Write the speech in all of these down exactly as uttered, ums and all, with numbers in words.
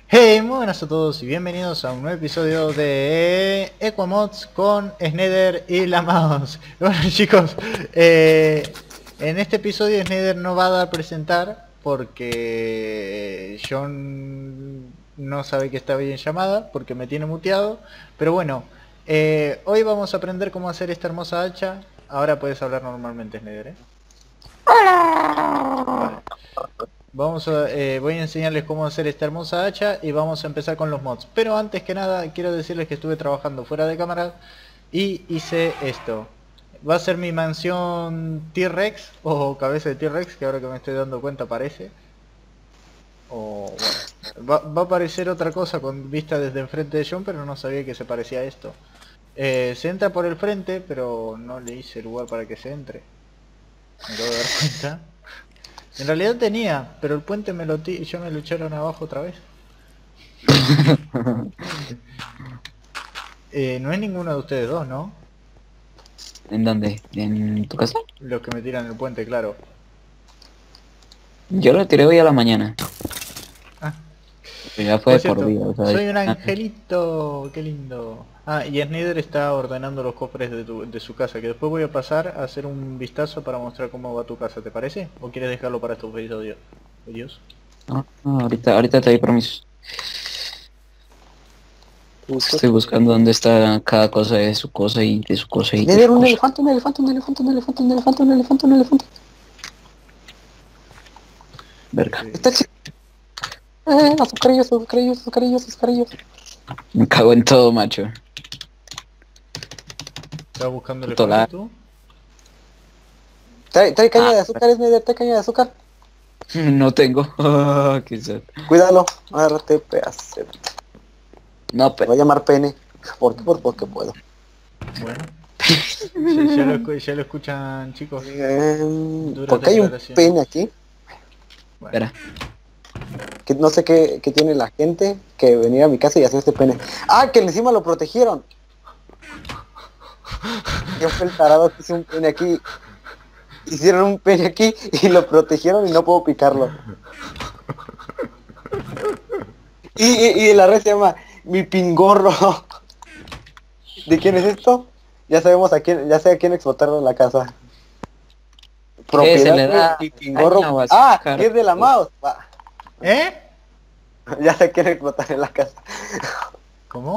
Hey, muy buenas a todos y bienvenidos a un nuevo episodio de Equamods con Sneder y la mouse. Bueno chicos, eh, en este episodio Sneder no va a dar a presentar porque John no sabe que está bien llamada, porque me tiene muteado. Pero bueno, eh, hoy vamos a aprender cómo hacer esta hermosa hacha. Ahora puedes hablar normalmente, Sneder, ¿eh? Vale. Vamos a, eh, voy a enseñarles cómo hacer esta hermosa hacha y vamos a empezar con los mods. Pero antes que nada quiero decirles que estuve trabajando fuera de cámara y hice esto. Va a ser mi mansión T-Rex o cabeza de T-Rex, que ahora que me estoy dando cuenta parece. O bueno, va, va a aparecer otra cosa con vista desde enfrente de John, pero no sabía que se parecía a esto. Eh, se entra por el frente, pero no le hice lugar para que se entre. Me acabo de dar cuenta. En realidad tenía, pero el puente me lo ti yo me lo echaron abajo otra vez. eh, no es ninguno de ustedes dos, ¿no? ¿En dónde? ¿En tu casa? Los que me tiran el puente, claro. Yo lo tiré hoy a la mañana. Ah, Pero ya por fue por cierto, vida, o sea, soy un ah, angelito, qué lindo. Ah, y Snyder está ordenando los cofres de, tu, de su casa, que después voy a pasar a hacer un vistazo para mostrar cómo va tu casa, ¿te parece? ¿O quieres dejarlo para estos episodios? Dios. no, no, ahorita, ahorita te doy permiso. Estoy buscando dónde está cada cosa de su cosa y de su cosa y de Leer su un cosa. elefante, un elefante, un elefante, un elefante, un elefante, un elefante, un elefante. Verga. Sí. Está chido. Eh, azucarillos, azucarillos, azucarillos, azucarillos. Me cago en todo, macho. ¿Estás buscando Puto elefante la... tú? Trae, trae caña Ah, de azúcar, Snyder, trae caña de azúcar. no tengo. Quizás. Cuídalo, agárrate, pedazo. No, Te va a pero... llamar pene. ¿Por qué? Por, porque puedo. Bueno. Ya, ya lo, escu- ya lo escuchan, chicos. Eh, Duras ¿Por qué hay un declaraciones. pene aquí? Bueno. Espera. Que no sé qué, qué tiene la gente que venir a mi casa y hacer este pene. ¡Ah, que encima lo protegieron! Yo fui el tarado que hizo un pene aquí. Hicieron un pene aquí y lo protegieron y no puedo picarlo. Y, y, y la red se llama Mi Pingorro. ¿De quién es esto? Ya sabemos a quién, ya sé a quién explotaron la casa. ¿Qué se le de da Mi Pingorro. caña o Ah, azúcar? es de la mouse. Va. ¿Eh? Ya sé a quién explotar en la casa. ¿Cómo?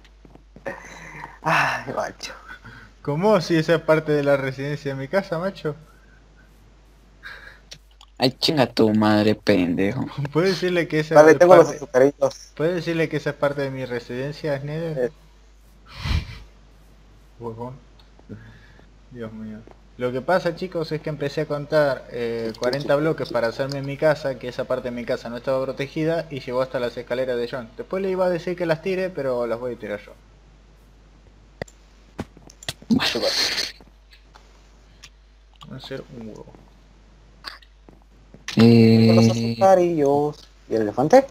Ay, macho. ¿Cómo? Si esa es parte de la residencia de mi casa, macho. Ay, chinga tu madre, pendejo. ¿Puedes decirle que esa Vale, es tengo los parte... azucaritos. ¿Puedes decirle que esa es parte de mi residencia, Snyder? Eh, Huevón. Dios mío. Lo que pasa, chicos, es que empecé a contar eh, cuarenta bloques para hacerme en mi casa, que esa parte de mi casa no estaba protegida, y llegó hasta las escaleras de John. Después le iba a decir que las tire, pero las voy a tirar yo. Voy a hacer un huevo. tengo los Eh... azucarillos. ¿Y el elefante?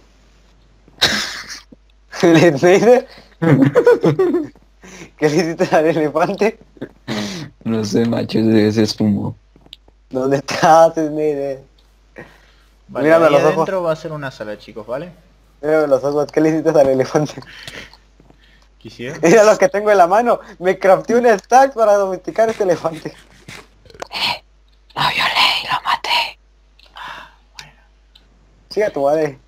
¿El Snyder? ¿Qué le hiciste al elefante? No sé, macho, ese se esfumó. ¿Dónde estás, Snyder? Vale, Mírame ahí los ojos. adentro va a ser una sala, chicos, ¿vale? Mírame los ojos. ¿Qué le hiciste al elefante? ¿Quisiera? Mira lo que tengo en la mano. Me crafté un stack para domesticar este elefante. Lo violé y lo maté. Siga tu madre.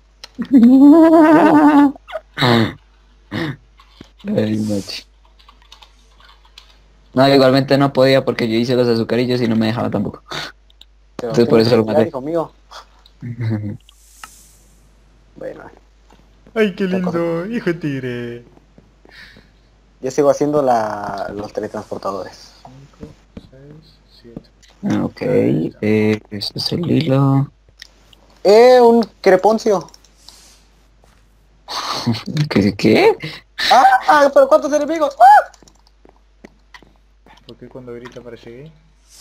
Ay, macho. No, igualmente no podía porque yo hice los azucarillos y no me dejaba tampoco. Pero Entonces por tienes eso lo que cuidar, maté. hijo mío. Bueno, ¡Ay, qué Otra lindo! ¡Hijo de tigre! yo sigo haciendo la, los teletransportadores. cinco, seis, siete. Ah, ok, eh, este es el hilo. ¡Eh! Un creponcio. ¿Qué? ¿Qué? ¡Ah! ah, ¿Pero cuántos enemigos? ¡Ah! ¿Por qué cuando grita parece gay?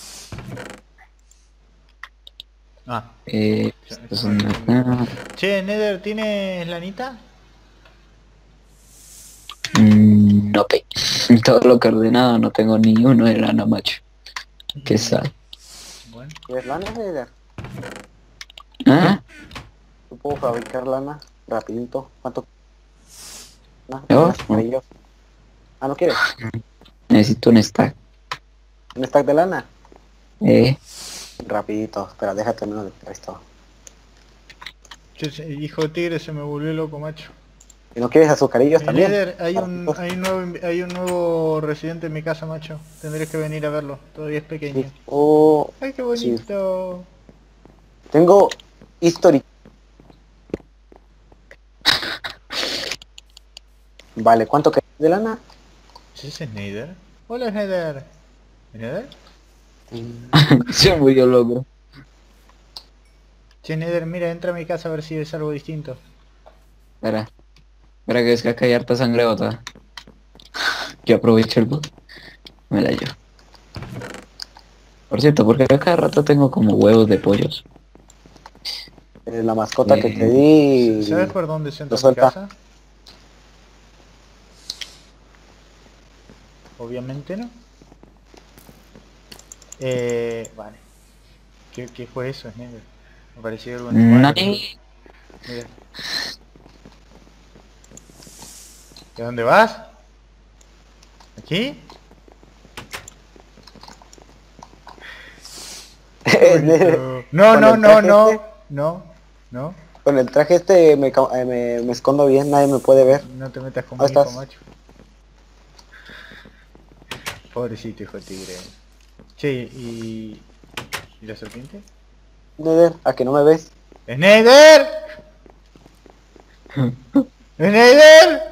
Ah, Eh, ya, estos ya son me entendí. acá. Che, Nether, ¿tienes lanita? Mm, no, pe. Todo lo que he ordenado no tengo ni uno de lana, macho. ¿Qué sal? Bueno. ¿Quieres lana, Snyder? ¿Ah? Yo puedo fabricar lana. rapidito. ¿Cuánto? No, ¿Yo? unas amarillos. Ah, ¿no quieres? Necesito un stack. ¿Un stack de lana? Eh, Rapidito, espera, déjate menos de esto. Che, ese hijo de tigre se me volvió loco, macho. ¿Y no quieres azucarillos Eh, también? Nether, hay un, Ratitos. hay un nuevo, invi- hay un nuevo residente en mi casa, macho. Tendrías que venir a verlo. Todavía es pequeño. Sí. Oh, Ay, qué sí. bonito. Tengo history. Vale, ¿cuánto querés de lana? ¿Sí, ese es Nether? Hola, Nether. ¿Nether? se murió loco. Che, Nether, mira, entra a mi casa a ver si ves algo distinto. Espera. Espera que es que acá hay harta sangre bota. Yo aprovecho el bot. Me la llevo. Por cierto, porque acá cada rato tengo como huevos de pollos. Eh, la mascota que Eh, te di. ¿Sabes por dónde se entra lo a mi suelta. casa? Obviamente no. Eh, vale. ¿Qué, qué fue eso, Nether? Me pareció algo animal. Nani. Mira. ¿De dónde vas? ¿Aquí? Bonito. No, Con no, el no, traje no, este- no, no, Con el traje este me, ca- eh, me, me escondo bien, nadie me puede ver. no te metas con Ahí mi hijo, estás. macho. Pobrecito hijo de tigre. Che, ¿y... ¿y la serpiente? Nether, a que no me ves. ¡Snyder! ¡Snyder!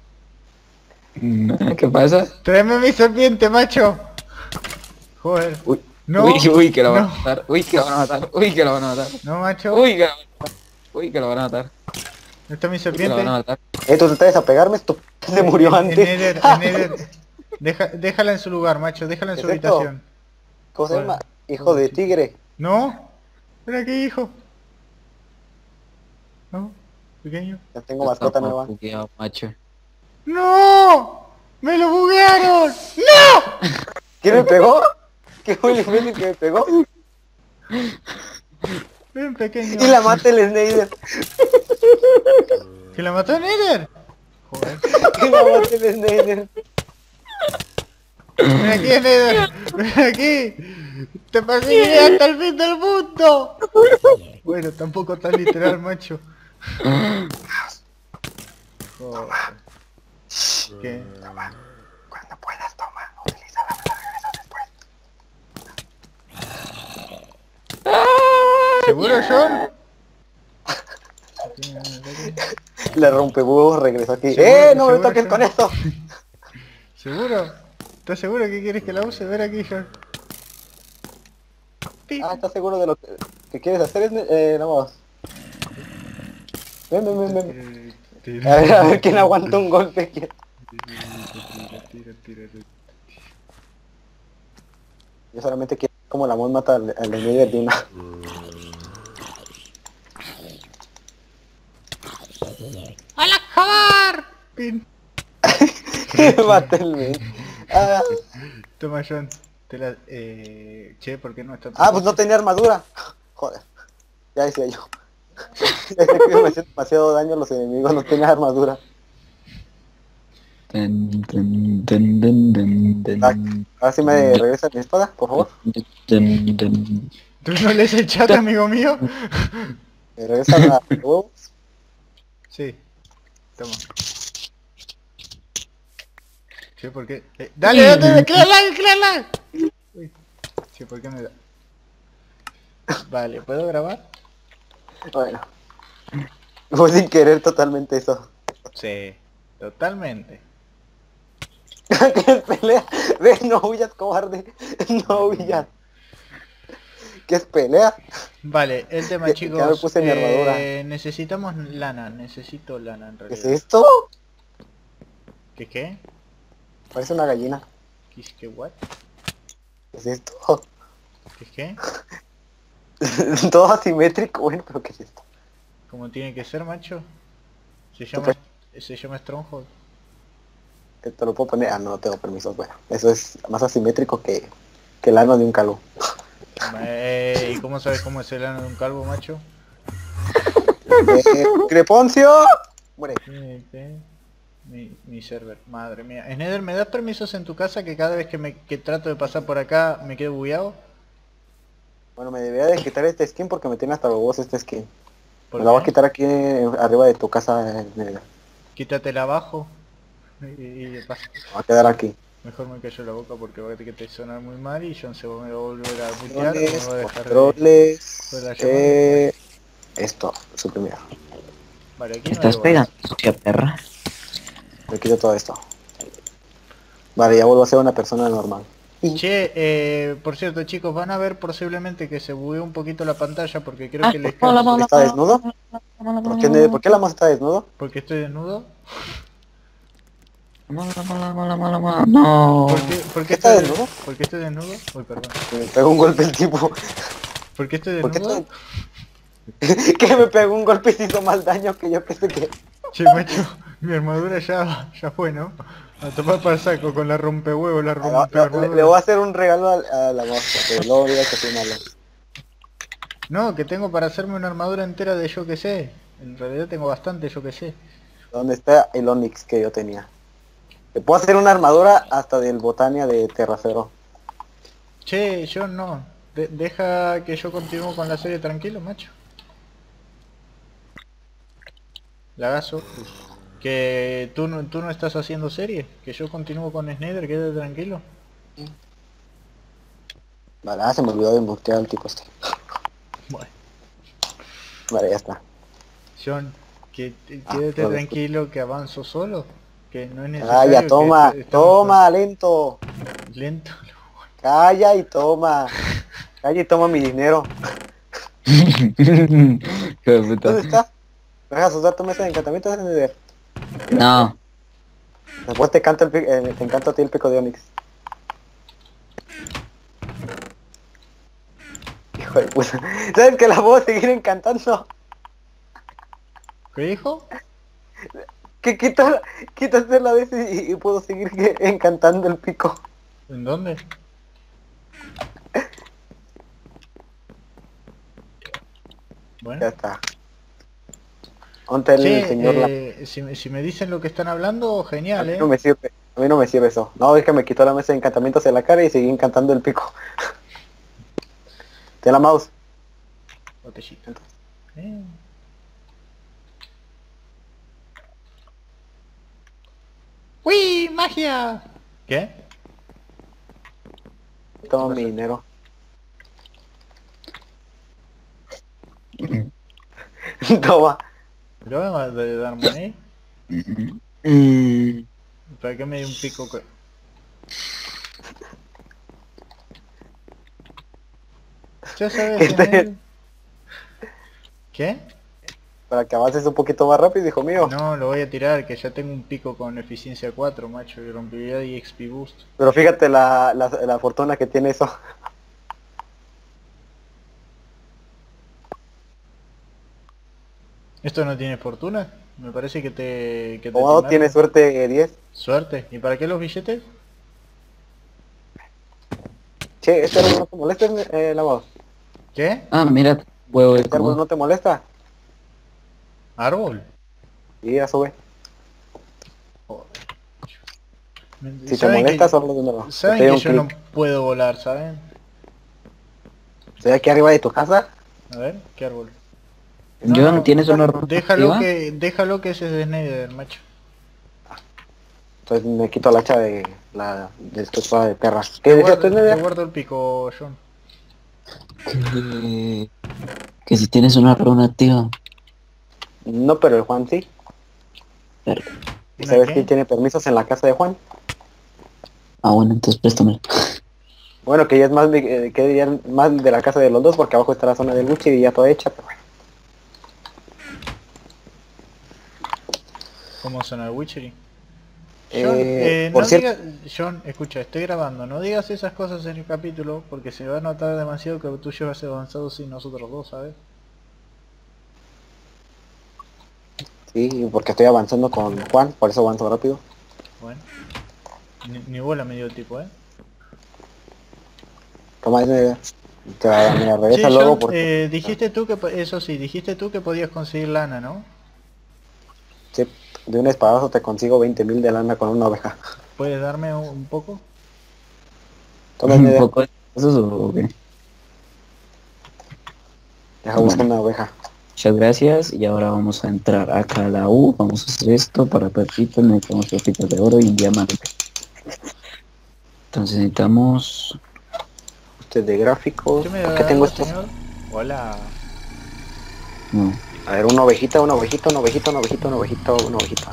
No, ¿qué pasa? ¡Tráeme mi serpiente, macho! Joder. Uy, No, Uy, uy, que lo van a no, matar. Uy, que lo van a matar. Uy, que lo van a matar. no, macho. Uy, que lo van a matar. Uy, que lo van a matar. ¿No está mi Uy, que lo serpiente? van a matar. eh, tú tratas a pegarme, esto se murió En- antes. Snyder, Snyder. Deja, déjala en su lugar, macho, déjala en su ¿Qué es esto? habitación. ¿Cómo se Joder. llama? Hijo de tigre. ¿No? Ven aquí, hijo. ¿No? ¿Pequeño? Ya tengo mascota Está nueva. bugueado, macho. ¡No! ¡Me lo buguearon! ¡No! ¿Quién me pegó? ¿Qué fue el imbécil que me pegó? Ven, pequeño. Y la mata el Snyder. ¿Que la mató Nether? Joder. Y la mata el Snyder. Ven aquí, Nether. Ven aquí. Te perseguiré hasta el fin del mundo. Bueno, tampoco tan literal, macho. Joder. ¿Qué? Cuando puedas, toma. Utiliza la regresa después. ¿Seguro, John? Le rompe huevos, regresó aquí. Seguro, ¡Eh! ¡No me seguro, toques John. con eso! ¿Seguro? ¿Estás seguro que quieres que la use? Ver aquí, John. Pip. Ah, ¿estás seguro de lo que, que quieres hacer? Sny- Eh, vamos. Ven, ven, ven, ven. A ver, a ver quién aguanta un golpe. Yo solamente quiero ver cómo la mod mata al, al Snyder de una. ¡Hola, Javar! Pin. Mata el men. Ah, Toma, John. Te la... Eh... Che, ¿por qué no está... ah, pues no tenía armadura. Joder. Ya decía yo. Ya decía que me hacían demasiado daño a los enemigos, no tenía armadura. Dun, dun, dun, dun, dun, dun, Ah, ahora sí me regresa mi espada, por favor. dun, dun. ¿Tú no lees el chat, amigo mío? Me regresa la huevos. Sí. Toma. Che, ¿por qué? Eh, ¡Dale, dale! ¡Créala, créala! Uy. Che, ¿por qué me da? Vale, ¿puedo grabar? Bueno. Fue sin querer totalmente eso. Sí. Totalmente. ¿Qué pelea? Ve, no huyas, cobarde. No huyas. ¿Qué es pelea? Vale, el tema, Ya- chicos. ya me puse mi armadura. eh, necesitamos lana, necesito lana en ¿Qué realidad. es esto? ¿Qué qué? Parece una gallina. ¿Qué es qué what? ¿Qué es esto? ¿Qué es qué? Todo asimétrico, bueno, pero ¿qué es esto? Como tiene que ser, macho. Se llama, se llama Stronghold. ¿Te lo puedo poner? Ah, no tengo permiso. Bueno, eso es más asimétrico que, que el ano de un calvo. Eh, ¿Y cómo sabes cómo es el ano de un calvo, macho? Eh, Creponcio. Muere. Sí, sí. Mi, mi server, madre mía. Sneder, ¿me das permisos en tu casa que cada vez que me que trato de pasar por acá me quedo bugueado? Bueno, me debería de quitar este skin porque me tiene hasta los huevos este skin. ¿Por Me la voy a qué? quitar aquí eh, arriba de tu casa, eh, negra. Quítatela abajo. Y, y de paso. Me va a quedar aquí. Mejor me callo la boca porque va a que te suena muy mal y John se va me va a volver a mutear o me Controles, va a dejar de, controles, de la llamada. eh, esto, suprimir. Vale, aquí no hay ¿Estás bolas. pegando, sucia perra? Me quito todo esto. Vale, ya vuelvo a ser una persona normal. Che, eh, por cierto chicos, van a ver posiblemente que se bugueó un poquito la pantalla porque creo Ah, que les mola, cae. mola, ¿Está desnudo? mola, ¿Por mola, qué, mola, ¿Por qué la mouse está desnudo? Porque estoy desnudo. mola, mola, mola, mola, mola. No. ¿Por qué, por qué ¿Está estoy desnudo? ¿Por qué estoy desnudo? Uy, perdón. Me pegó un golpe el tipo. ¿Por qué estoy ¿Por qué desnudo? está- que me pegó un golpe y se hizo más daño que yo pensé que... Che, macho, mi armadura ya, ya fue, ¿no? A tomar para el saco con la rompehuevo, la Ah, no, rompe no, le, le voy a armadura. hacer un regalo a, a la mouse, pero luego diga que soy malo. No, que tengo para hacerme una armadura entera de yo que sé. En realidad tengo bastante yo que sé. ¿Dónde está el Onix que yo tenía? Le puedo hacer una armadura hasta del Botania de Terracero. Che, yo no. De- deja que yo continúe con la serie tranquilo, macho. Lagazo. Que tú no, tú no estás haciendo serie. Que yo continúo con Snyder, quédate tranquilo. Vale, ah, se me olvidó de mutear al tipo este. Bueno, Vale, ya está. John, que Ah, quédate no lo tranquilo que avanzo solo. Que no es necesario. Calla, que toma, est- estemos toma, lento. con- Lento. Calla y toma. Calla y toma mi dinero. Hijo de puta. ¿Dónde estás? ¿Me dejas usar tu mesa de encantamientos, Snyder? No. Después te canta el pi- eh, te encanta a ti el pico de Onix. Hijo de puta. ¿Sabes que la puedo seguir encantando? ¿Qué dijo? Que quita, quítate la vez y, y puedo seguir que- encantando el pico. ¿En dónde? Bueno. Ya está. Ponte el Che, señor la... eh, si, me- si me dicen lo que están hablando, A genial, mí eh. no me sirve. A mí no me sirve eso. No, es que me quitó la mesa de encantamientos en la cara y seguí encantando el pico. Tiene la mouse. Botellita. Eh. ¡Uy! ¡Magia! ¿Qué? Toma mi dinero. Toma. ¿Lo voy a de dar money? Mm. ¿Para qué me dio un pico? que- Ya sabes, ¿Qué te- Daniel. ¿Qué? Para que avances un poquito más rápido, hijo mío. No, lo voy a tirar, que ya tengo un pico con eficiencia cuatro, macho, y rompibilidad y X P boost. Pero fíjate la, la, la fortuna que tiene eso. ¿Esto no tiene fortuna? Me parece que te... Que te Como no timaron. tiene suerte diez. Suerte. ¿Y para qué los billetes? Che, este árbol no te molesta, eh, la mouse. ¿Qué? Ah, mira, huevo de Este árbol como. no te molesta. ¿Árbol? Y ya sube. Joder. Si te ¿Saben molesta, que, solo de nuevo. saben Te doy que un yo no clic. puedo volar, ¿saben? Estoy aquí arriba de tu casa. A ver, ¿qué árbol? John, ¿tienes una ropa Déjalo activa? que, déjalo que ese es de Snyder, macho. Entonces me quito la hacha de la de tu espada de perra. Te ¿Qué decías guardo, tú, te Nedia? guardo el pico, John. Que... que si tienes una runa activa. No, pero el Juan sí. Pero- ¿Y ¿Una sabes qué? quién tiene permisos en la casa de Juan? Ah, bueno, entonces préstamelo. Bueno, que ya es más de, eh, que ya es más de la casa de los dos, porque abajo está la zona del Gucci y ya toda hecha, pero bueno. ¿Cómo suena el Witchery? Eh, John, eh, por no cierto, digas... John, escucha, estoy grabando. No digas esas cosas en el capítulo porque se va a notar demasiado que tú llevas avanzado sin nosotros dos, ¿sabes? sí, porque estoy avanzando con Juan, por eso avanzo rápido. Bueno. Ni, ni bola me dio el tipo, ¿eh? Toma ese. Te va a dar, mira, Sí, regresa John, luego porque... eh, dijiste tú que, po- eso sí, dijiste tú que podías conseguir lana, ¿no? Sí, de un espadazo te consigo veinte mil de lana con una oveja. ¿Puedes darme un, un poco? Toma Un idea, poco de cosas o qué. deja buscar Bueno, una oveja. muchas gracias. Y ahora vamos a entrar acá a la U. Vamos a hacer esto para pepitas. Necesitamos pepitas de oro y diamante. Entonces necesitamos... Este de gráficos. ¿Qué me ¿Por da qué tengo algo, estos? señor? Hola. No. A ver, una ovejita, una ovejita, una ovejita, una ovejita, una ovejita, una ovejita.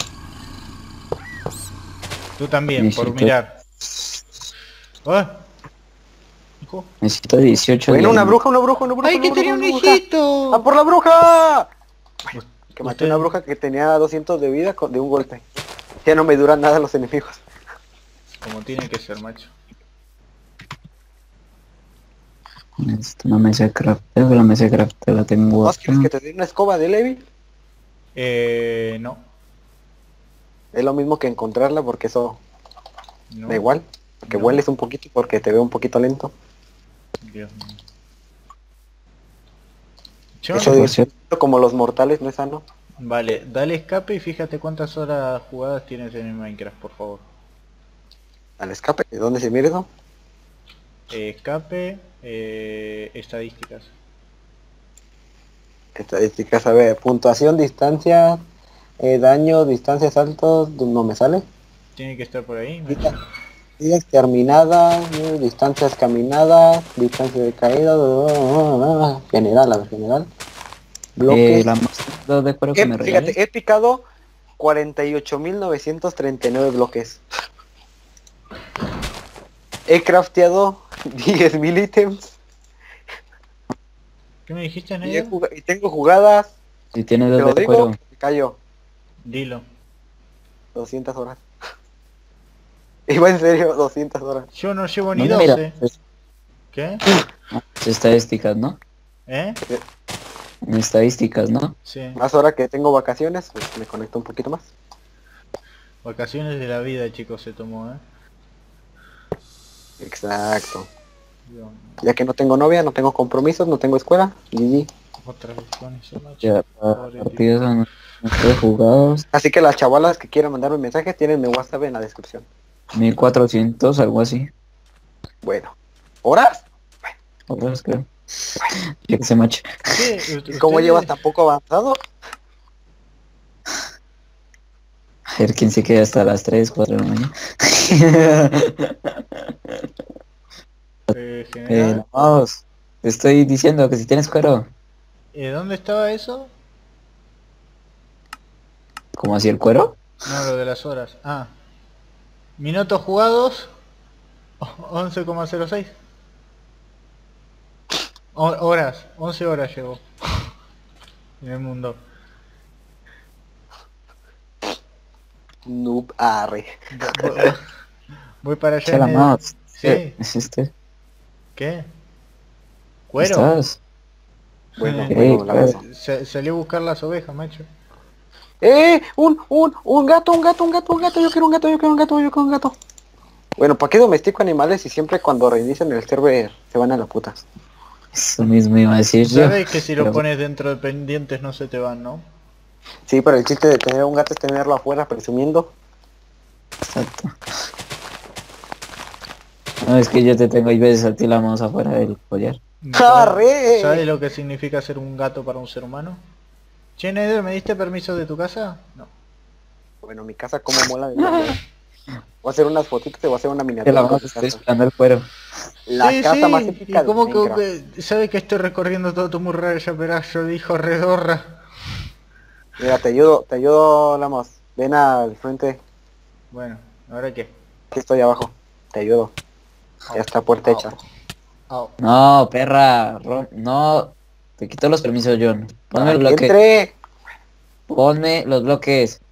Tú también, por Necesito, mirar. ¡Ah! Hijo. necesito dieciocho Bueno, una diamantes. bruja, una bruja, una bruja, ¡Ay, una que bruja, tenía un una bruja. ¡Ah, hijito! por la bruja! Us- Que maté Usted, una bruja que tenía doscientos de vida con- de un golpe. Ya no me duran nada los enemigos. como tiene que ser, macho. Necesito una mesa de crafteo. La mesa de crafteo la tengo ¿Vos quieres acá. que te dé una escoba de Levi? Eh, no. Es lo mismo que encontrarla porque eso No. da igual. Que No. hueles un poquito porque te veo un poquito lento. Dios mío. John, Eso por de cierto. como los mortales no es sano. vale, dale escape y fíjate cuántas horas jugadas tienes en el Minecraft, por favor. Al escape, ¿de dónde se mire eso? Eh, escape, eh, estadísticas. Estadísticas, a ver, puntuación, distancia, eh, daño, distancias altos, no me sale. Tiene que estar por ahí. macho. Vida- Vidas terminadas, eh, distancias caminadas, distancia de caída, general, a ver, general. Bloques. Eh, la masa de cuero que He- me regales. fíjate, he picado cuarenta y ocho mil novecientos treinta y nueve bloques. He crafteado diez mil ítems. ¿Qué me dijiste, Y, he Neido? juga- y tengo jugadas, Si tienes te dos lo de digo, cuero. me callo, Dilo. doscientas horas. Iba en serio, doscientas horas. Yo no llevo ni No, mira, doce. es- ¿Qué? es estadísticas, ¿no? ¿Eh? En estadísticas, ¿no? Sí. Más ahora que tengo vacaciones, pues me conecto un poquito más. Vacaciones de la vida, chicos, se tomó, ¿eh? Exacto. Dios mío. Ya que no tengo novia, no tengo compromisos, no tengo escuela. G G. Otra vez con eso, macho. Ya, Pobre tío. partidos son nuestros jugados. Así que las chavalas que quieran mandarme mensaje tienen mi WhatsApp en la descripción. mil cuatrocientos, algo así. Bueno. ¿Horas? Horas, creo. Yo que sé, macho. ¿Qué? ¿Y cómo ¿Ustedes- llevas tan poco avanzado? A ver quién se queda hasta las tres, cuatro de la mañana. Eh, eh, general, vamos. Te estoy diciendo que si tienes cuero. eh, ¿dónde estaba eso? ¿Cómo así el cuero? No, lo de las horas. Ah. Minutos jugados. once coma cero seis. Ho- Horas. once horas llevo. En el mundo. Noob arre. Voy, voy- voy para allá. Chala en el- más. Sí. ¿Es este? ¿Qué? ¿Cuero? ¿Estás? Bueno, Eh, bueno, la pues. verdad. Sa- salí a buscar las ovejas, macho. ¡Eh! Un, un, un gato, un gato, un gato, un gato, yo quiero un gato, yo quiero un gato, yo quiero un gato. Bueno, ¿para qué domestico animales y siempre cuando reinician el server se van a la puta? Eso mismo iba a decir yo. Sabes que si lo pero- pones dentro de pendientes no se te van, ¿no? Sí, pero el chiste de tener un gato es tenerlo afuera presumiendo. Exacto. No, es que yo te tengo y veces a ti la mano afuera del collar. ¡Arre! ¿Sabes lo que significa ser un gato para un ser humano? Che, Neder, ¿me diste permiso de tu casa? No. Bueno, mi casa como mola de la mierda. Voy a hacer unas fotitos y voy a hacer una Te miniatura. la con vamos, mi estoy casa. esperando el cuero. La Sí, casa sí, más ¿y épica de cómo Minecraft. que sabes que estoy recorriendo todo tu muralla, pedazo de hijo redorra? Mira, te ayudo, te ayudo, Lamos. Ven al frente, Bueno, ¿ahora qué? que estoy abajo. Te ayudo. Ya está puerta hecha. Au. No, perra. Ro- No. Te quito los permisos, John. Ponme los bloques. ¡Entre! Ponme los bloques.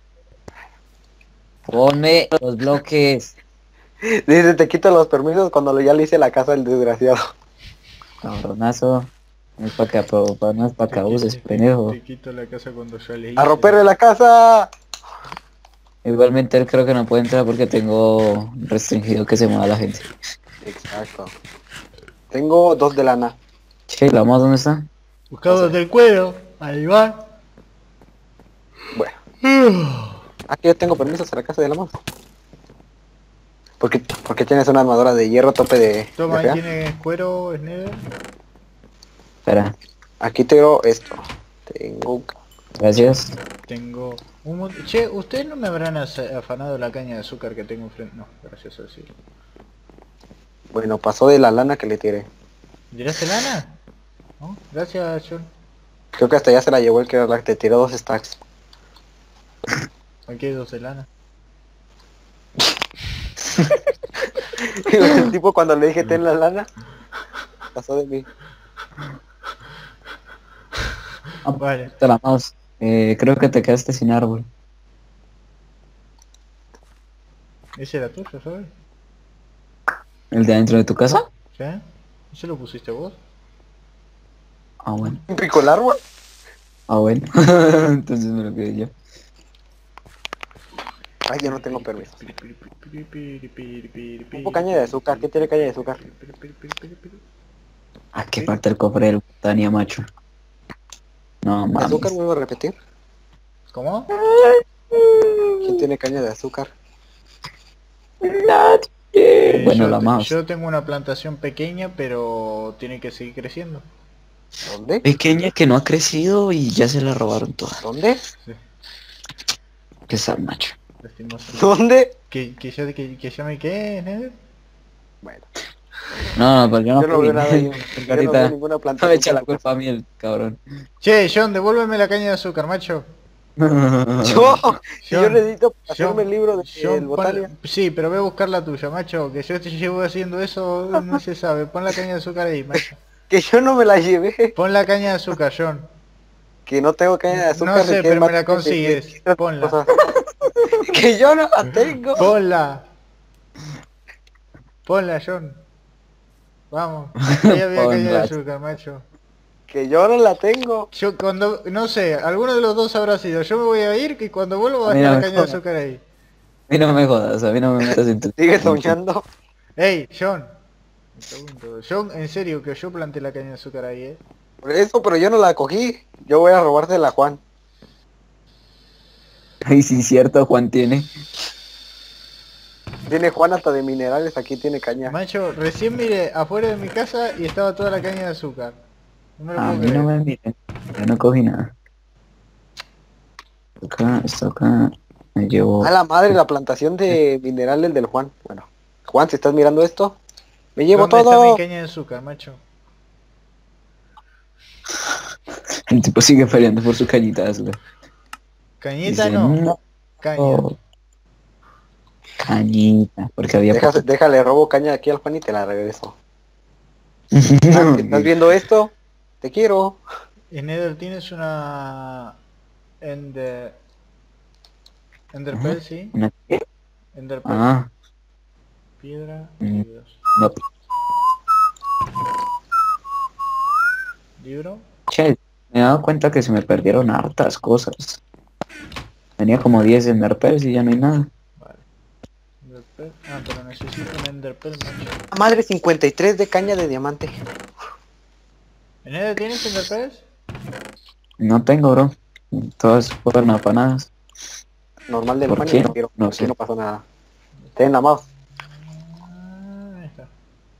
Ponme los bloques. Dice, te quito los permisos cuando lo- ya le hice la casa al desgraciado. Cabronazo. No es para que apro- no es para que Te abuses, quito- pendejo. Te quito la casa cuando ya le ¡A hice. romperle la casa! Igualmente él creo que no puede entrar porque tengo restringido que se mueva la gente. Exacto. Tengo dos de lana. Che, ¿la mouse dónde está? Buscado del cuero. Ahí va. Bueno. Aquí yo tengo permisos a la casa de la mouse. Porque, porque tienes una armadura de hierro a tope de, Toma, de ahí fea. tienes cuero, Nether. Espera, Aquí tengo esto. Tengo... gracias. Tengo un mon- Che, ¿ustedes no me habrán asa- afanado la caña de azúcar que tengo enfrente? No, gracias a sí. Bueno, pasó de la lana que le tiré. ¿Tiraste lana? ¿No? Gracias, John. Creo que hasta ya se la llevó el que la- te tiró dos stacks. Aquí hay dos de lana. El tipo cuando le dije ten la lana, pasó de mí. Ah, Vale. te la mouse. Eh, creo que te quedaste sin árbol. Ese era tuyo, ¿sabes? ¿El de adentro de tu casa? ¿Sí? ¿Ese lo pusiste vos? Ah, bueno. ¿Un pico el árbol? Ah, bueno. Entonces me lo quedé yo. Ay, yo no tengo permiso. Un caña de azúcar. ¿Qué tiene caña de azúcar? Ah, que falta el cofre del Tania, macho. No, ¿De mames. azúcar vuelvo a repetir? ¿Cómo? ¿Quién tiene caña de azúcar? Eh, Bueno, yo, la te- mouse. yo tengo una plantación pequeña, pero tiene que seguir creciendo. ¿Dónde? Pequeña que no ha crecido y ya se la robaron toda. ¿Dónde? Sí, Qué sad, macho. lastimosamente. ¿Dónde? ¿Que, que, ya, que, que ya me quedé, Nether? Bueno, No, no, pero yo no, yo no fui. veo nada ahí. Porque Yo no ahorita veo ninguna no me plantación. echa la por tu culpa a mí el cabrón. Che, John, devuélveme la caña de azúcar, macho. casa. Yo, si yo John, necesito hacerme John, el libro de John, el Botania. pon- sí, pero ve a buscar la tuya, macho. Que yo te llevo haciendo eso, no se sabe. Pon la caña de azúcar ahí, macho. Que yo no me la llevé. Pon la caña de azúcar, John. Que no tengo caña de azúcar. No sé, requiere pero me más la de- consigues. de- de- Ponla. cosas. Que yo no la tengo. Ponla. Ponla, John. Vamos. Ahí había caña de Ponla. azúcar, macho. Que yo no la tengo. Yo cuando, no sé, alguno de los dos habrá sido. Yo me voy a ir que cuando vuelva va a Mira, estar la me caña de jodas. azúcar ahí. A mí no me jodas, a mí no me metas en tu... Sigue soñando. Ey, John. Un segundo. John, en serio, que yo planté la caña de azúcar ahí, eh. Por eso, pero yo no la cogí. Yo voy a robársela a Juan. Ay, sí, cierto, Juan tiene. Tiene Juan hasta de minerales, aquí tiene caña. Macho, recién miré afuera de mi casa y estaba toda la caña de azúcar. No me lo A puedo mí creer. no me miren, yo no cogí nada. Esto acá, esto acá, me llevo... A la madre, la plantación de minerales del Juan. Bueno, Juan, si estás mirando esto, me llevo ¿Dónde está todo. mi caña de azúcar, macho? El tipo sigue peleando por su cañita de azúcar. Cañita Dice, no, no, caña. cañita, porque había... Deja- poco- déjale, robo caña aquí al Juan y te la regreso. No, Si estás viendo esto, te quiero. En Nether tienes una... Ender... Enderpearl, sí. ¿Una qué? Enderpearl. Ah, Piedra. Mm. Libros. no. Libro. Che, me he dado cuenta que se me perdieron hartas cosas. Tenía como diez Enderpearls y ya no hay nada. Vale. Enderpearl. Ah, pero necesito un Enderpearl, macho. Madre, cincuenta y tres de caña de diamante. ¿En Nether tienes Enderpearl? No tengo, bro. Todas fueron apanadas. Normal del ¿Por Juan qué? y no quiero. No Aquí sé. no pasó nada. Ten la mouse. Ah, ahí está.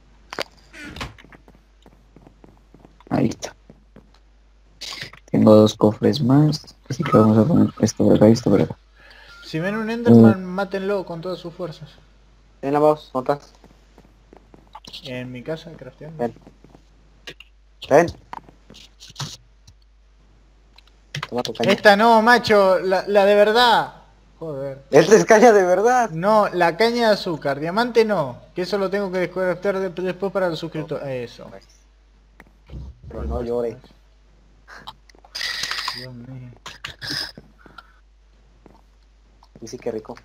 Ahí está. Tengo dos cofres más. Así que vamos a poner esto por acá y esto por acá. Si ven un Enderman, mátenlo con todas sus fuerzas. Ten la mouse, notas. En mi casa, crafteando. Ven. Ven. Toma tu caña. Esta no, macho, la, la de verdad. Joder. Esta es caña de verdad. No, la caña de azúcar, diamante no. Que eso lo tengo que desconectar de- después para los suscriptores. Eso. Pero no llore. Dios mío. Y sí que rico.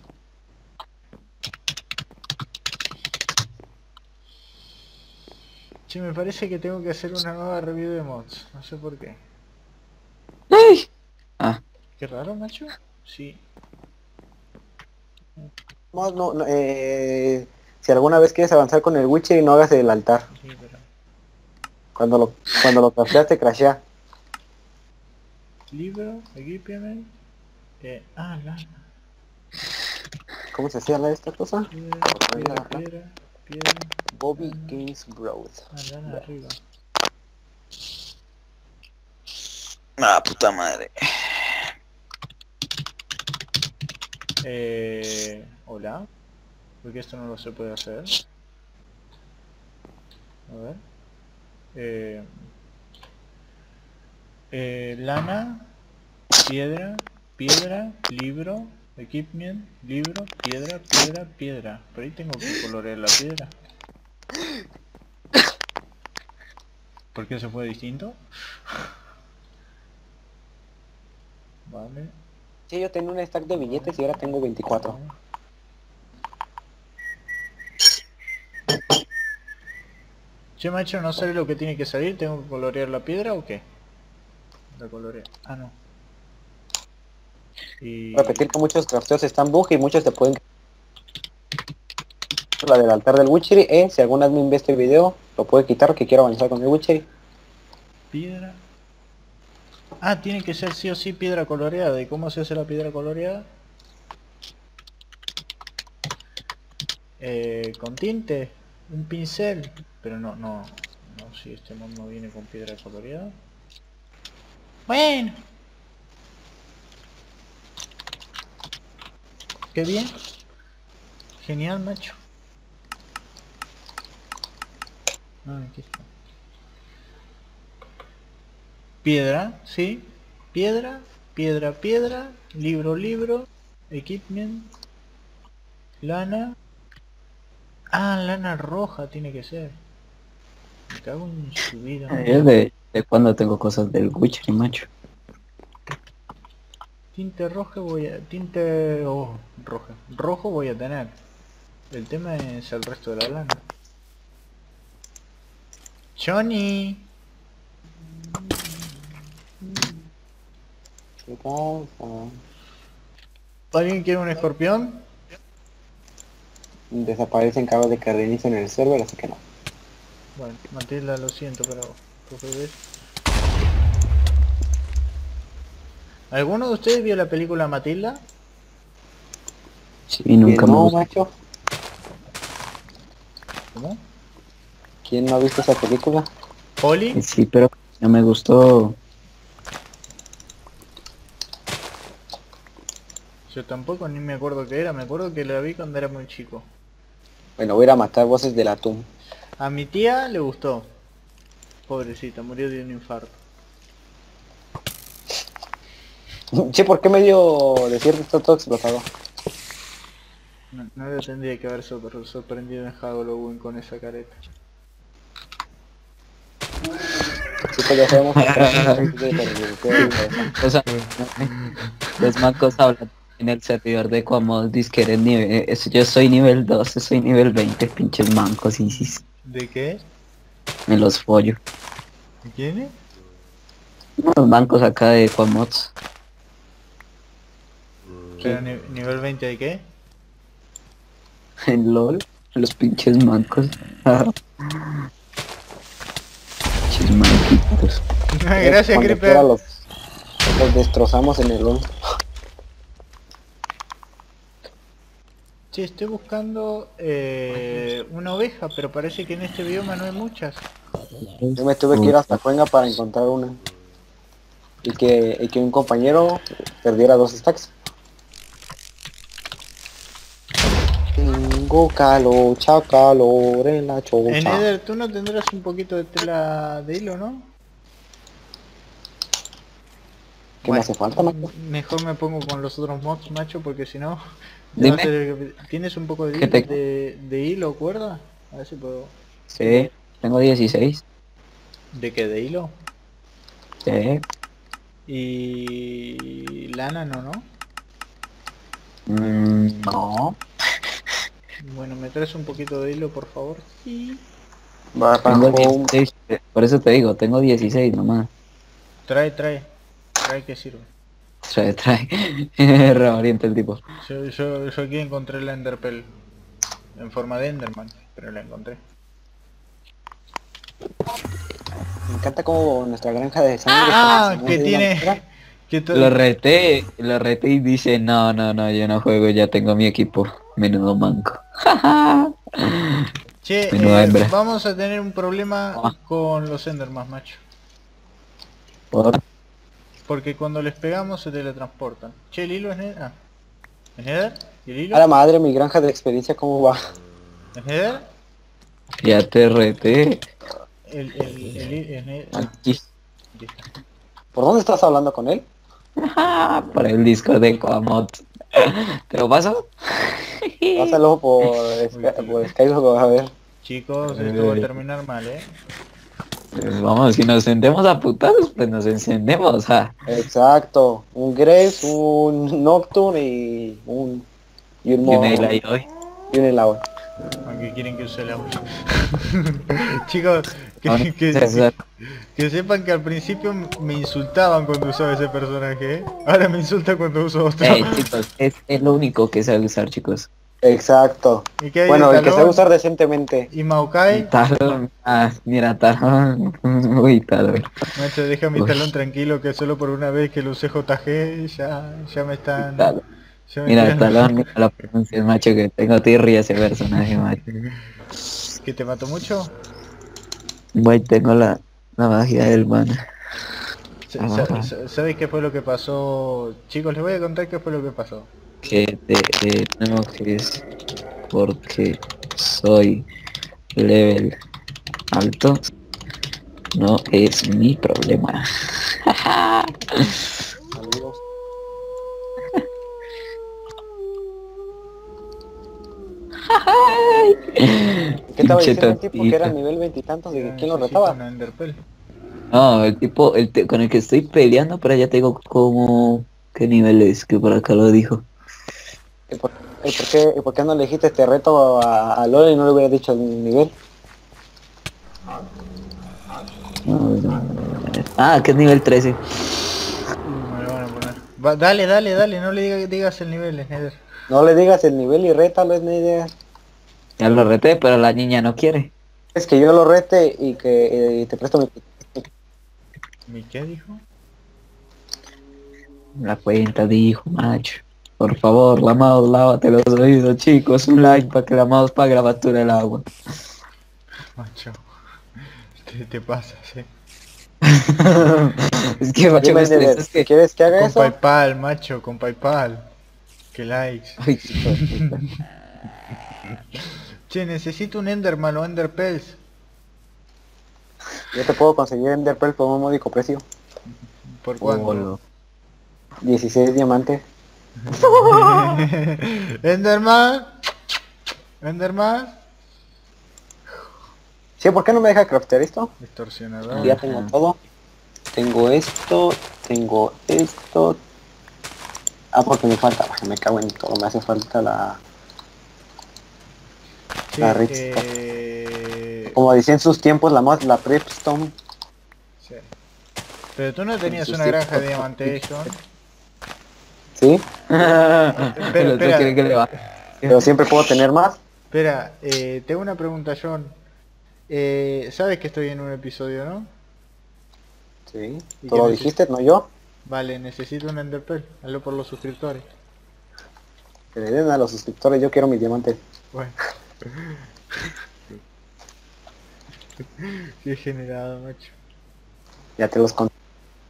Che, me parece que tengo que hacer una nueva review de mods. No sé por qué. ¡Ay! Ah, Qué raro, macho. Sí. No, no, no, eh, si alguna vez quieres avanzar con el Witcher y no hagas el altar. Sí, pero... Cuando lo, cuando lo crafteaste, crashea. Libro, equipment. Eh, ah, lana. ¿Cómo se hacía la esta cosa? Piedra, Por ahí piedra, agarrar. piedra, piedra. Bobby lana. Games Growth. Ah, lana Bueno. arriba. Ah, puta madre. Eh, hola. Porque esto no lo se puede hacer. A ver. Eh, eh, lana, piedra, piedra, libro, equipment, libro, piedra, piedra, piedra. Por ahí tengo que colorear la piedra. ¿Por qué se fue distinto? Vale. Sí, yo tenía un stack de billetes y ahora tengo veinticuatro. Che, macho, no sabe lo que tiene que salir. ¿Tengo que colorear la piedra o qué? La coloreé. Ah, no. Y... Repetir que muchos crafteos están bug y muchos te pueden... La del altar del Witchery, eh, si algún admin ve este video, lo puede quitar que quiero avanzar con el Witchery. Piedra. Ah, tiene que ser sí o sí piedra coloreada. ¿Y cómo se hace la piedra coloreada? Eh, con tinte. Un pincel. Pero no, no. No, si este mod no viene con piedra coloreada. Bueno. Qué bien. Genial, macho. Ah, aquí está. Piedra, sí. Piedra, piedra, piedra. Libro, libro. Equipment. Lana. Ah, lana roja tiene que ser. Me cago en su vida. Yo de, de cuando tengo cosas del Witcher, macho. Tinte rojo voy a... Tinte... Oh, roja. Rojo voy a tener. El tema es el resto de la lana. Johnny. ¿Qué pasa? ¿Alguien quiere un escorpión? Desaparecen cada vez de que reinician el server, así que no. Bueno, Matilda, lo siento, pero... ¿tú ves? ¿Alguno de ustedes vio la película Matilda? Sí, nunca ¿Quién me no, gustó. macho? ¿Cómo? ¿Quién no ha visto esa película? ¿Poli? Sí, pero no me gustó. Yo tampoco ni me acuerdo qué era, me acuerdo que la vi cuando era muy chico. Bueno, voy a ir a matar voces del Atum. A mi tía le gustó. Pobrecita, murió de un infarto. Che, ¿por qué me dio decir que está todo explotado? No, no le tendría que haber sor- sorprendido en Halloween con esa careta. Chicos, ya sabemos que O sea, los mancos hablan en el servidor de Quamos, dice que eres nivel, eso, yo soy nivel doce, soy nivel veinte, pinches mancos, y sí, ¿De qué? me los follo. ¿De quién es? Los bancos acá de Quamods. ¿Pero ni- nivel veinte de qué? En LOL, los pinches mancos. Pinches manquitos. Gracias, Cuando quiera Creeper. los, los destrozamos en el LOL. Che, estoy buscando eh, una oveja, pero parece que en este bioma no hay muchas. Yo me tuve que ir hasta Cuenca para encontrar una. Y que, y que un compañero perdiera dos stacks. Tengo calor, calor en la En chocha. Nether, tú no tendrás un poquito de tela de hilo, ¿no? ¿Qué me hace falta, macho? Mejor me pongo con los otros mods, macho, porque si no... ya va a Dime. ser- ¿Tienes un poco de, ¿Qué hilo, te- de, de hilo o cuerda? A ver si puedo... Sí, tengo dieciséis. ¿De qué? ¿De hilo? Sí. Y... lana no, ¿no? Mm, no. Bueno, ¿me traes un poquito de hilo, por favor? Sí. Tengo Barra home. dieciséis. Por eso te digo, tengo dieciséis nomás. Trae, trae. Trae que sirve. Trae, trae. Reorienta el tipo. Yo, yo, yo aquí encontré la Enderpearl. En forma de Enderman, pero la encontré. Me encanta como nuestra granja de sangre. Ah, se que mueve de una tiene... manera. Que to- Lo reté, lo reté y dice, no, no, no, yo no juego, ya tengo mi equipo. Menudo manco. Che, Menuda eh, hembra. vamos a tener un problema Ah. con los Enderman, macho. Por- Porque cuando les pegamos se teletransportan. Che, el hilo es Nether. Ah, ¿es Nether? ¿Y el hilo? A la madre, mi granja de experiencia, ¿cómo va? ¿Es Nether? Ya te reté. El, el, el, hi- es Nether. Ah, Aquí. listo. ¿Por dónde estás hablando con él? Por el disco de Coamot. ¿Te lo paso? Pásalo por, Sky- por Skype, a ver. Chicos, esto va a terminar mal, ¿eh? Pues vamos, si nos encendemos a putados, pues nos encendemos, ah. Exacto. Un Graves, un Nocturne y un... Y un, Y una mo- isla ahí hoy. y un helado. Aunque quieren que use la olla. Chicos, que, Ahora, que, que, César. que sepan que al principio me insultaban cuando usaba ese personaje, ¿eh? Ahora me insulta cuando uso otro. Ey, chicos, es, es lo único que sabe usar, chicos. Exacto. ¿Y qué hay Bueno, de el que sabe Talón? usar decentemente. ¿Y Maokai? Talón, ah, mira, talón. Uy, talón. Macho, deja mi Uy. talón tranquilo, que solo por una vez que lo usé J G ya, ya me están... Talón. ya me Mira, tiran- talón, mira la pronuncia, macho, que tengo tirria ese personaje, macho. ¿Que te mató mucho? Voy, tengo la, la magia del man. Sa- sa- sa- ¿Sabéis qué fue lo que pasó? Chicos, les voy a contar qué fue lo que pasó. Que te enojes porque soy level alto no es mi problema. Amigos. ¿Qué estaba Pinche diciendo el tipo que era tontito. nivel veintitantos? ¿De Ya quién lo necesito retaba? una Enderpearl. No, el tipo el te- con el que estoy peleando, pero ya tengo como qué nivel es, que por acá lo dijo. ¿Y por, y por qué, y por qué no le dijiste este reto a, a Lore y no le hubiera dicho el nivel? Ah, que es nivel trece. Me lo van a poner. Va, dale, dale, dale, no le diga- digas el nivel, es Nether. No le digas el nivel y rétalo, es ni idea. Ya lo reté, pero la niña no quiere. Es que yo lo rete y que eh, te presto mi... ¿Mi qué dijo? La cuenta dijo, macho. Por favor, la mouse, lávate los oídos, chicos. Un like para que la mouse pague la factura del agua. Macho. Te, te pasas, eh. Es que, macho, Dime, me Nether, estresas que... ¿quieres que haga Con eso? Paypal, macho, con Paypal. Que likes. Ay, chicos, puta. Che, necesito un Enderman o Enderpearls. Yo te puedo conseguir Enderpearl por un módico precio. ¿Por cuánto? Olo. dieciséis diamantes. Enderman. Enderman. Sí, ¿por qué no me deja craftear esto? Distorsionador. Ya tengo todo. Tengo esto, tengo esto. Ah, porque me falta, me cago en todo, me hace falta la... Sí, la Redstone. eh... Como decía en sus tiempos, la más la Redstone. sí. Pero tú no tenías sus una granja de tiempos. Diamantation. Sí, El otro espera. quiere que le va. pero siempre puedo tener más. Espera, eh, tengo una pregunta, John. Eh, ¿Sabes que estoy en un episodio, no? Sí, ¿Y tú qué lo neces- dijiste, no yo. Vale, necesito un Enderpearl. Hazlo por los suscriptores. Que le den a los suscriptores, yo quiero mis diamantes. Bueno. Qué generado, macho. Ya te los conté.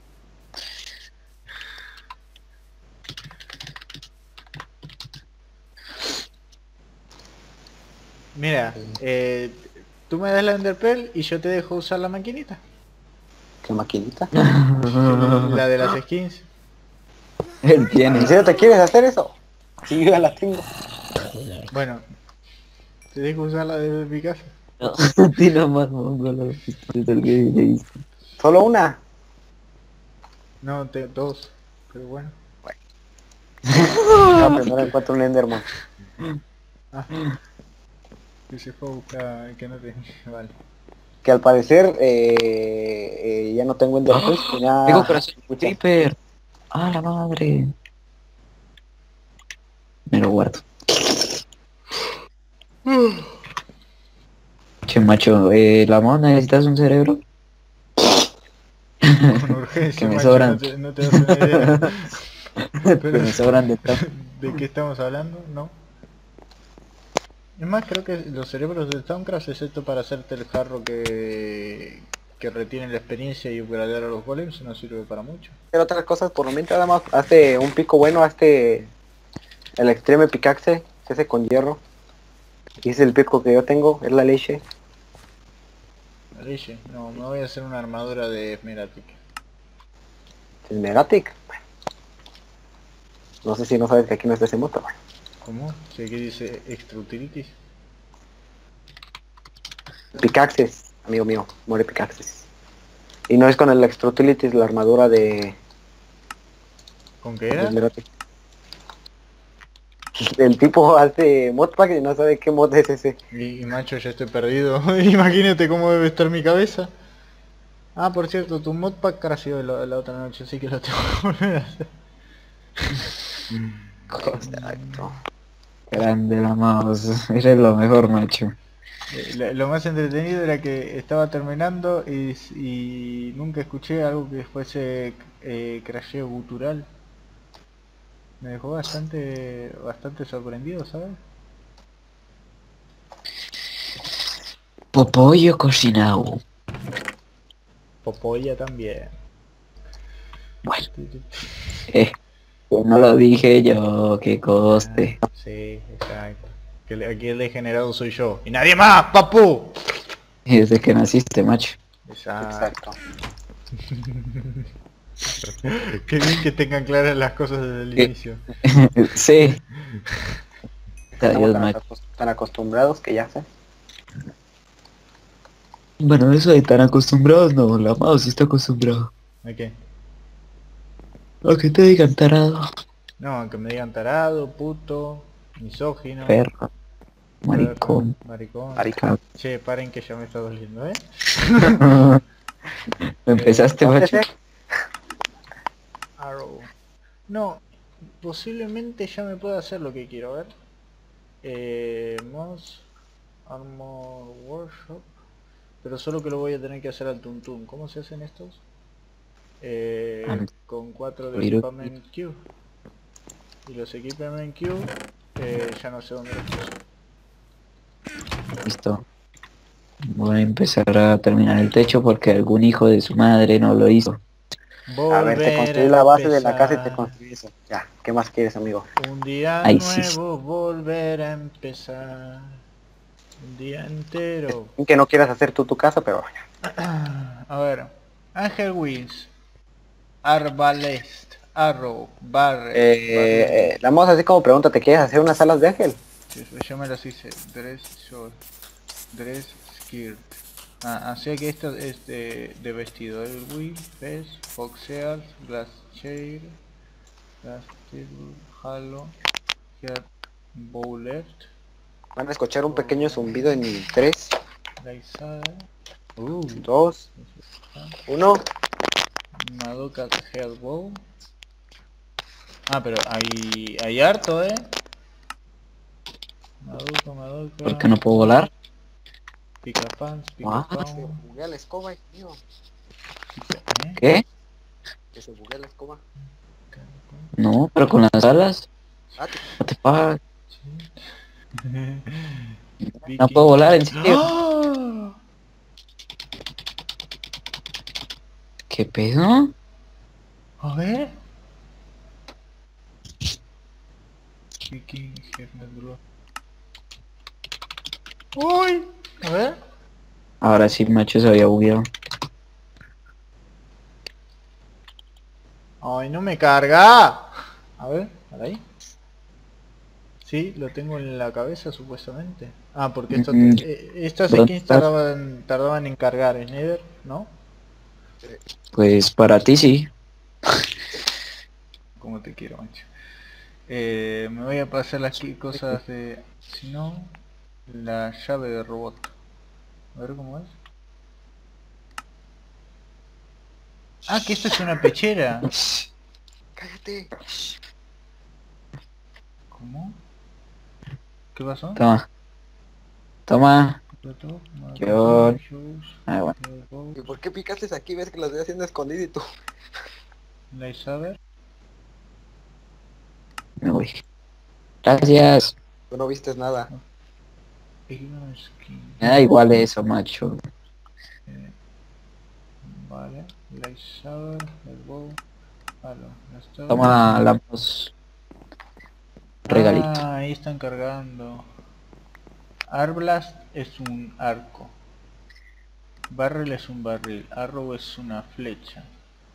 Mira, eh, tú me das la Enderpearl y yo te dejo usar la maquinita. ¿Qué maquinita? La de las skins. Él tiene. ¿En serio te quieres hacer eso? Sí, yo ya la tengo. Bueno, te dejo usarla desde mi casa. Tiene más mongolo. Es el que dice. ¿Solo una? No, te, dos. Pero bueno. Ah, primero encuentro un Enderman. Ah. Que se fue a buscar el que no tenía. Vale. Que al parecer eh, eh, ya no tengo Enderpearl. Ya... Tengo corazón Escucha. creeper. ¡Ah, la madre! Me lo guardo. Che, macho, eh, ¿la moda necesitas un cerebro? Con urgencia, Que me macho, sobran. no te, no te das una idea. Que Pero, me sobran de todo. ¿de qué estamos hablando? No. Es más, creo que los cerebros de Stonecraft es esto para hacerte el jarro que que retiene la experiencia y upgradear a los golems, no sirve para mucho. Pero otras cosas, por lo mientras nada más hace un pico bueno, hazte el extreme pickaxe, ese con hierro. Y ese es el pico que yo tengo, es la leche. La leche, no, me voy a hacer una armadura de Esmeratic. El Megatic. No sé si no sabes que aquí no está ese moto. Bueno. ¿Cómo? Si aquí dice Extra Utilities. Pickaxes, amigo mío, muere pickaxes. Y no es con el extra utilities la armadura de... ¿Con qué de era? Esmeralda. El tipo hace modpack y no sabe qué mod es ese. Y, y macho, ya estoy perdido. Imagínate cómo debe estar mi cabeza. Ah, por cierto, tu modpack ha sido la, la otra noche, así que lo tengo que volver a hacer. Exacto. Grande la mouse. Eres lo mejor, macho. Eh, Lo, lo más entretenido era que estaba terminando y, y nunca escuché algo que fuese eh, crasheo gutural. Me dejó bastante bastante sorprendido, ¿sabes? Popollo cocinado. Popoya también. Bueno, eh, que no lo dije yo, que coste. Sí, exacto. Que le- aquí el degenerado soy yo. ¡Y nadie más, papu! Desde que naciste, macho. Exacto. Qué bien que tengan claras las cosas desde el ¿Qué? inicio. Sí. Estamos Adiós, tan, macho. acos- tan acostumbrados que ya sé. Bueno, eso de tan acostumbrados no, la mouse sí está acostumbrado. ¿A qué? A que te digan tarado, No, que me digan tarado, puto, misógino, perro, maricón. perro, maricón. Marica. Che, paren que ya me está doliendo, ¿eh? Empezaste, ¿Dónde macho. sé? Arrow. No, posiblemente ya me pueda hacer lo que quiero, a ver. Eh, Moss, Armor Workshop. Pero solo que lo voy a tener que hacer al tuntún. ¿Cómo se hacen estos? Eh, Al- con cuatro de Viru- Equipment Q. Y los Equipment Q, eh, ya no sé dónde los puse. Listo. Voy a empezar a terminar el techo porque algún hijo de su madre no lo hizo. A ver, te construí la base de la casa y te construí eso. Ya, ¿qué más quieres, amigo? Un día Ay, sí, sí. nuevo, volver a empezar. Un día entero. Que no quieras hacer tú tu casa, pero... A ver, Ángel Wins, Arbalest, Arrow, Barret, Eh, eh, la vamos así como pregunta, ¿te quieres hacer unas alas de ángel? Barret. Yo me las hice. Dress short, dress skirt. Ah, así que esto es de, de vestido. El Will, Fez, Foxeal, Glass Chair, Glass Table, Halo, Here, Bow Left, Van a escuchar un pequeño zumbido en tres, Laizada, uh, dos, uno. Madoka Headbow. Ah, pero hay, hay harto, eh. Madoka, Madoka. ¿Por qué no puedo volar? Pica pants, pica What? Se pan. buguea la escoba, tío. ¿Eh? ¿Qué? Que se buguea la escoba. No, pero con las alas. Ah, te- What the fuck? Sí. No puedo volar, en serio. ¡Ah! ¿Qué pedo? A ver. Viking Hernandro. ¡Uy! A ver. Ahora sí, macho, se había bugueado. ¡Ay, no me carga! A ver, ¿para ahí? Sí, lo tengo en la cabeza supuestamente. Ah, porque esto, Mm, eh, estas ¿dónde skins estás? tardaban, tardaban en cargar en Nether, ¿no? Pues para ti sí. Como te quiero, macho. Eh, me voy a pasar las qui- cosas de... Si no, la llave de robot. A ver cómo es. Ah, que esto es una pechera. Cállate. ¿Cómo? ¿Qué pasó? Toma. Toma. Yo... Ah, bueno. ¿Y por qué picaste aquí? Ves que lo estoy haciendo escondido y tú. Lightsaber. Me voy. Gracias. Tú no vistes nada. Ignore skin. Me da igual eso, macho. Eh, vale. Lightsaber. El bow. Palo. Lightsaber. Toma la voz. Regalito. Ah, ahí están cargando. Arblast es un arco. Barrel es un barril. Arrow es una flecha.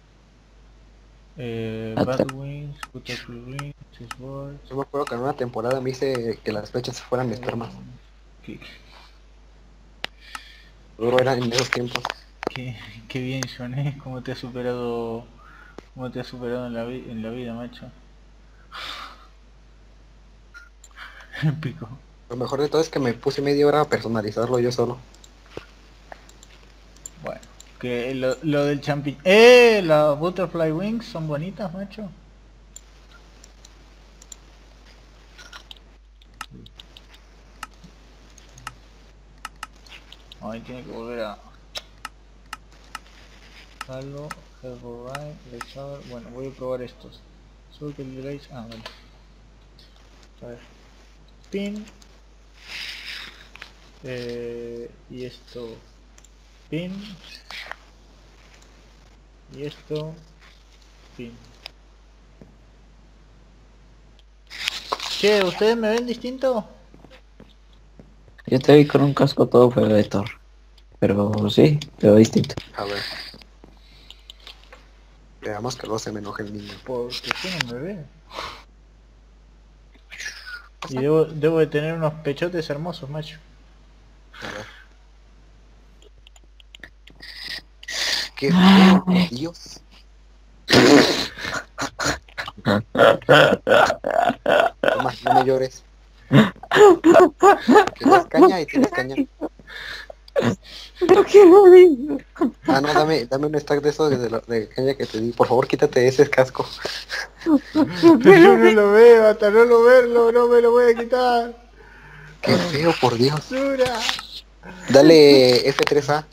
Eh, Ata- Batwings, Butterfly Wings, Sword. Yo me acuerdo que en una temporada me hice que las flechas fueran espermas. Qué, Duro era en esos tiempos. qué, qué bien, John, ¿eh? Cómo te has superado. Cómo te has superado en la, vi- en la vida, macho. Épico. Lo mejor de todo es que me puse media hora a personalizarlo yo solo. Bueno, que lo, lo del champiñón. ¡Eh! Las Butterfly Wings son bonitas, macho. Ahí tiene que volver a... Halo, Headboard, Lightsaber. Bueno, voy a probar estos. Solo que el Lights... Ah, vale. A ver. Pin. Eh, y esto. Pin. Y esto. Pin. Che, ¿ustedes me ven distinto? Yo te vi con un casco todo feo de Thor. Pero sí, pero distinto. A ver. Veamos que luego se me enoje el niño. Porque si no me ve. Y debo, debo de tener unos pechotes hermosos, macho. A ver. Qué feo, por Dios. Toma, no me llores. ¿Tienes caña y tienes caña? Pero que lo digo. Ah, no, dame, dame un stack de esos de, lo- de caña que te di. Por favor, quítate ese casco. Pero yo no lo veo, hasta no lo verlo, no me lo voy a quitar. Qué feo, por Dios. Dura. Dale F tres A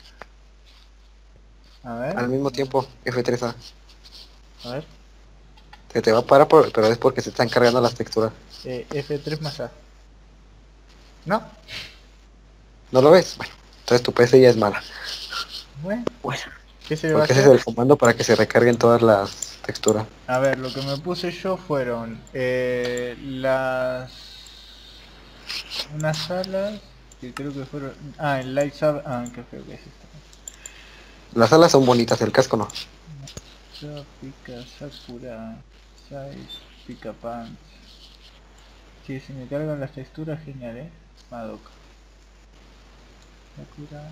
A ver, al mismo tiempo. F tres A. a ver. Se te va a parar, por- pero es porque se están cargando las texturas. Eh, F tres más A. No. ¿No lo ves? Bueno, entonces tu P C ya es mala. Bueno, Bueno, ¿qué se le va a porque ese es hacer? el comando para que se recarguen todas las texturas. A ver, lo que me puse yo fueron eh, las... unas alas que creo que fueron... Ah, el Lightsaber... Ah, qué feo que es esto. Las alas son bonitas, el casco no. Sa- Pica, Sakura, Size, Pica Pants. Sí, si me cargan las texturas, genial, eh. Madoka. Sakura.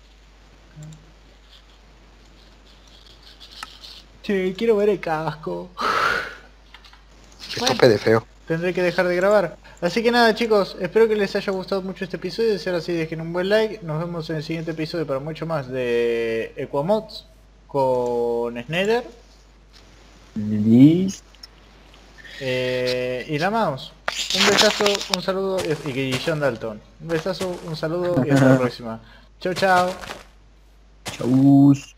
Che, quiero ver el casco. Qué Bueno. tope de feo. Tendré que dejar de grabar. Así que nada, chicos, espero que les haya gustado mucho este episodio. De ser así, dejen un buen like. Nos vemos en el siguiente episodio para mucho más de Equamods con Sneder. Listo. Eh, y la mouse. Un besazo, un saludo y, y John Dalton. Un besazo, un saludo y hasta la próxima. Chau chau. Chau.